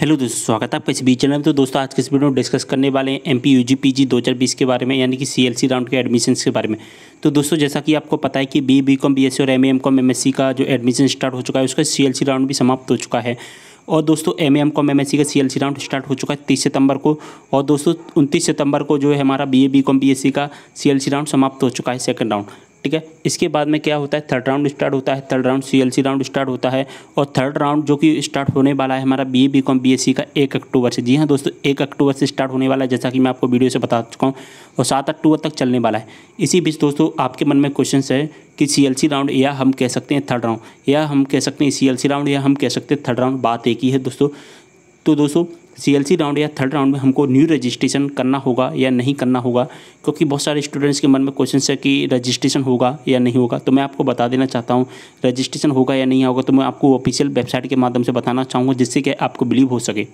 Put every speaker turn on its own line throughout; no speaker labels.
Hello दोस्तों, स्वागत है आपका इस बीच चैनल में। तो दोस्तों आज के इस वीडियो में डिस्कस करने वाले हैं एमपी यूजी पीजी 2020 के बारे में, यानी कि सीएलसी राउंड के एडमिशन्स के बारे में। तो दोस्तों जैसा कि आपको पता है कि बीकॉम बीएससी और एमए एमएससी का जो एडमिशन स्टार्ट हो चुका है, उसका सीएलसी राउंड भी समाप्त हो चुका है। और दोस्तों एमए एमएससी का सीएलसी राउंड स्टार्ट हो चुका है 30 सितंबर को। और दोस्तों 29 सितंबर को जो है हमारा बीकॉम बीएससी का सीएलसी राउंड समाप्त हो चुका है, सेकंड राउंड। ठीक है, इसके बाद में क्या होता है, थर्ड राउंड स्टार्ट होता है। Third round CLC round start होता है। और थर्ड राउंड जो कि स्टार्ट होने वाला है हमारा बीकॉम बीएससी का 1 अक्टूबर से। जी हाँ दोस्तों, 1 अक्टूबर से स्टार्ट होने वाला है, जैसा कि मैं आपको वीडियो से बता चुका हूँ। और 7 अक्टूबर तक चलने वाला है। इसी बीच दोस्तों आपके मन में क्वेश्चन है कि सीएलसी राउंड या हम कह सकते हैं थर्ड राउंड, या हम कह सकते हैं सीएलसी राउंड, या हम कह सकते हैं थर्ड राउंड, बात एक ही है दोस्तों। तो दोस्तों सीएलसी राउंड या थर्ड राउंड में हमको न्यू रजिस्ट्रेशन करना होगा या नहीं करना होगा, क्योंकि बहुत सारे स्टूडेंट्स के मन में क्वेश्चन है कि रजिस्ट्रेशन होगा या नहीं होगा। तो मैं आपको बता देना चाहता हूँ रजिस्ट्रेशन होगा या नहीं होगा, तो मैं आपको ऑफिशियल वेबसाइट के माध्यम से बताना चाहूँगा, जिससे कि आपको बिलीव हो सके।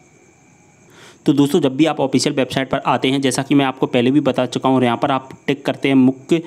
तो दोस्तों जब भी आप ऑफिशियल वेबसाइट पर आते हैं, जैसा कि मैं आपको पहले भी बता चुका हूँ, और यहाँ पर आप टिक करते हैं मुख्य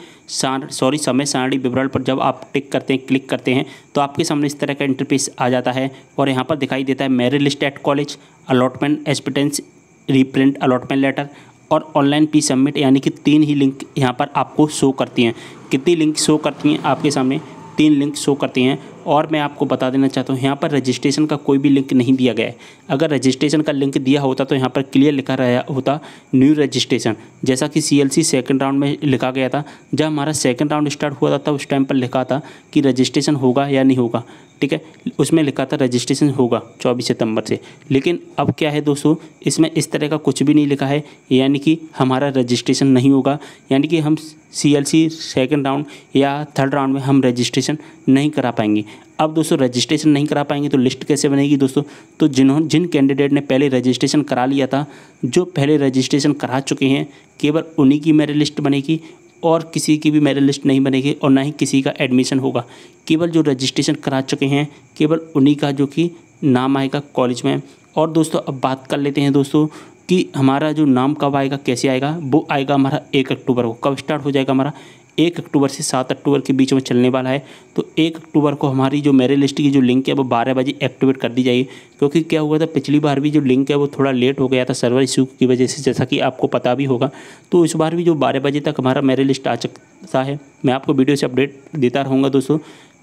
समय सारणी विवरण पर जब आप टिक करते हैं, क्लिक करते हैं, तो आपके सामने इस तरह का इंटरफेस आ जाता है। और यहाँ पर दिखाई देता है merit list at college, allotment aspirants, reprint allotment letter और ऑनलाइन फी सबमिट, यानी कि 3 ही लिंक यहाँ पर आपको शो करती हैं। कितनी लिंक शो करती हैं आपके सामने? 3 लिंक शो करती हैं। और मैं आपको बता देना चाहता हूँ, यहाँ पर रजिस्ट्रेशन का कोई भी लिंक नहीं दिया गया है। अगर रजिस्ट्रेशन का लिंक दिया होता तो यहाँ पर क्लियर लिखा रहा होता न्यू रजिस्ट्रेशन, जैसा कि सीएलसी सेकंड राउंड में लिखा गया था। जब हमारा सेकंड राउंड स्टार्ट हुआ था तब उस टाइम पर लिखा था कि रजिस्ट्रेशन होगा या नहीं होगा। ठीक है, उसमें लिखा था रजिस्ट्रेशन होगा 24 सितंबर से। लेकिन अब क्या है दोस्तों, इसमें इस तरह का कुछ भी नहीं लिखा है, यानी कि हमारा रजिस्ट्रेशन नहीं होगा, यानी कि हम सीएलसी सेकंड राउंड या थर्ड राउंड में हम रजिस्ट्रेशन नहीं करा पाएंगे। अब दोस्तों रजिस्ट्रेशन नहीं करा पाएंगे तो लिस्ट कैसे बनेगी दोस्तों? तो जिन कैंडिडेट ने पहले रजिस्ट्रेशन करा लिया था, जो पहले रजिस्ट्रेशन करा चुके हैं, केवल उन्हीं की मेरिट लिस्ट बनेगी, और किसी की भी मेरिट लिस्ट नहीं बनेगी, और ना ही किसी का एडमिशन होगा। केवल जो रजिस्ट्रेशन करा चुके हैं, केवल उन्हीं का जो कि नाम आएगा कॉलेज में। और दोस्तों अब बात कर लेते हैं दोस्तों कि हमारा जो नाम कब आएगा, कैसे आएगा। वो आएगा हमारा 1 अक्टूबर को। कब स्टार्ट हो जाएगा हमारा? 1 अक्टूबर से 7 अक्टूबर के बीच में चलने वाला है। तो 1 अक्टूबर को हमारी जो मेरिट लिस्ट की जो लिंक है वो 12 बजे एक्टिवेट कर दी जाएगी। क्योंकि क्या हुआ था, पिछली बार भी जो लिंक है वो थोड़ा लेट हो गया था सर्वर इशू की वजह से, जैसा कि आपको पता भी होगा। तो इस बार भी जो 12 बजे तक हमारा मेरिट लिस्ट आ सकता है। मैं आपको वीडियो से अपडेट देता रहूँगा दोस्तों।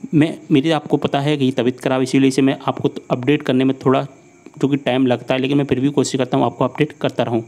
मेरी आपको पता है कि तबीयत खराब, इसीलिए से मैं आपको अपडेट करने में थोड़ा जो कि टाइम लगता है, लेकिन मैं फिर भी कोशिश करता हूँ आपको अपडेट करता रहूँ।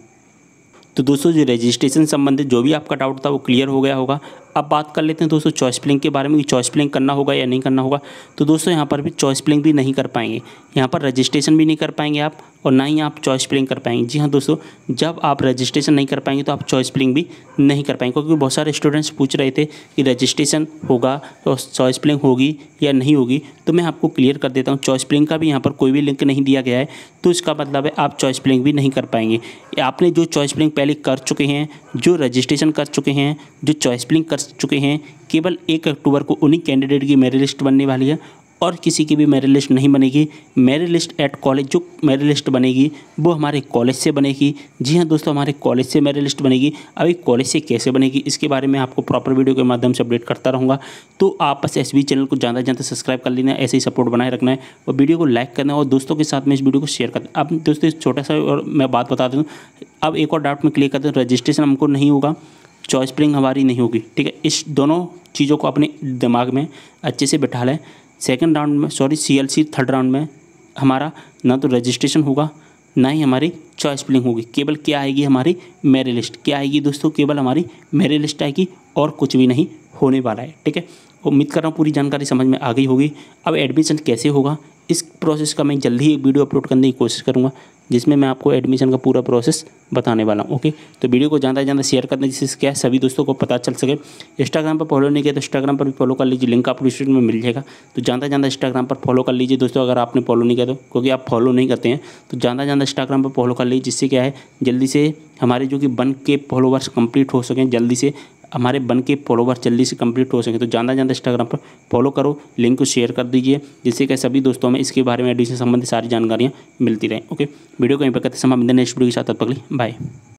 तो दोस्तों जो रजिस्ट्रेशन संबंधित जो भी आपका डाउट था वो क्लियर हो गया होगा। अब बात कर लेते हैं दोस्तों चॉइस फिलिंग के बारे में, कि चॉइस फिलिंग करना होगा या नहीं करना होगा। तो दोस्तों यहाँ पर भी चॉइस फिलिंग भी नहीं कर पाएंगे, यहाँ पर रजिस्ट्रेशन भी नहीं कर पाएंगे आप, और ना ही आप चॉइस फिलिंग कर पाएंगे। जी हाँ दोस्तों, जब आप रजिस्ट्रेशन नहीं कर पाएंगे तो आप चॉइस फिलिंग भी नहीं कर पाएंगे, क्योंकि बहुत सारे स्टूडेंट्स पूछ रहे थे कि रजिस्ट्रेशन होगा तो चॉइस फिलिंग होगी या नहीं होगी। तो मैं आपको क्लियर कर देता हूँ, चॉइस फिलिंग का भी यहाँ पर कोई भी लिंक नहीं दिया गया है। तो इसका मतलब है आप चॉइस फिलिंग भी नहीं कर पाएंगे। आपने जो चॉइस फिलिंग पहले कर चुके हैं, जो रजिस्ट्रेशन कर चुके हैं, जो चॉइस फिलिंग कर चुके हैं, केवल 1 अक्टूबर को उन्हीं कैंडिडेट की मेरिट लिस्ट बनने वाली है, और किसी की भी मेरिट लिस्ट नहीं बनेगी। मेरिट लिस्ट एट कॉलेज जो मेरिट लिस्ट बनेगी वो हमारे कॉलेज से बनेगी। जी हाँ दोस्तों, हमारे कॉलेज से मेरिट लिस्ट बनेगी। अभी कॉलेज से कैसे बनेगी इसके बारे में आपको प्रॉपर वीडियो के माध्यम से अपडेट करता रहूँगा। तो आप बस एसबी चैनल को ज़्यादा से ज़्यादा सब्सक्राइब कर लेना, ऐसे ही सपोर्ट बनाए रखना है, और वीडियो को लाइक करना है, और दोस्तों के साथ में इस वीडियो को शेयर करना। अब दोस्तों छोटा सा और मैं बात बता दूँ, अब एक और डाउट में क्लियर करते हैं, रजिस्ट्रेशन हमको नहीं होगा, चॉइस फिलिंग हमारी नहीं होगी। ठीक है, इस दोनों चीज़ों को अपने दिमाग में अच्छे से बिठा लें। सेकंड राउंड में सीएलसी थर्ड राउंड में हमारा ना तो रजिस्ट्रेशन होगा, ना ही हमारी चॉइस फिलिंग होगी। केवल क्या आएगी, हमारी मेरिट लिस्ट। क्या आएगी दोस्तों? केवल हमारी मेरिट लिस्ट आएगी, और कुछ भी नहीं होने वाला है। ठीक है, उम्मीद कर रहा हूँ पूरी जानकारी समझ में आ गई होगी। अब एडमिशन कैसे होगा इस प्रोसेस का मैं जल्दी ही एक वीडियो अपलोड करने की कोशिश करूँगा, जिसमें मैं आपको एडमिशन का पूरा प्रोसेस बताने वाला हूँ। ओके, तो वीडियो को ज़्यादा से ज़्यादा शेयर करना, जिससे क्या सभी दोस्तों को पता चल सके। इंस्टाग्राम पर फॉलो नहीं किया तो इंस्टाग्राम पर भी फॉलो कर लीजिए, लिंक आपको डिस्क्रिप्शन में मिल जाएगा। तो ज़्यादा से ज़्यादा इंस्टाग्राम पर फॉलो कर लीजिए दोस्तों, अगर आपने फॉलो नहीं किया तो, क्योंकि आप फॉलो नहीं करते हैं। तो ज़्यादा से ज़्यादा इंस्टाग्राम पर फॉलो कर लीजिए, जिससे क्या है जल्दी से हमारे जो कि 1 के फॉलोवर्स कंप्लीट हो सकें, जल्दी से हमारे 1 के फॉलोवर्स जल्दी से कंप्लीट हो सके। तो ज़्यादा से ज़्यादा इंस्टाग्राम पर फॉलो करो, लिंक को शेयर कर दीजिए, जिससे कि सभी दोस्तों में इसके बारे में एडमिशन संबंधी सारी जानकारियाँ मिलती रहें। ओके, वीडियो को यहीं पर करते समय नेक्स्ट वीडियो के साथ तब तक के लिए बाय।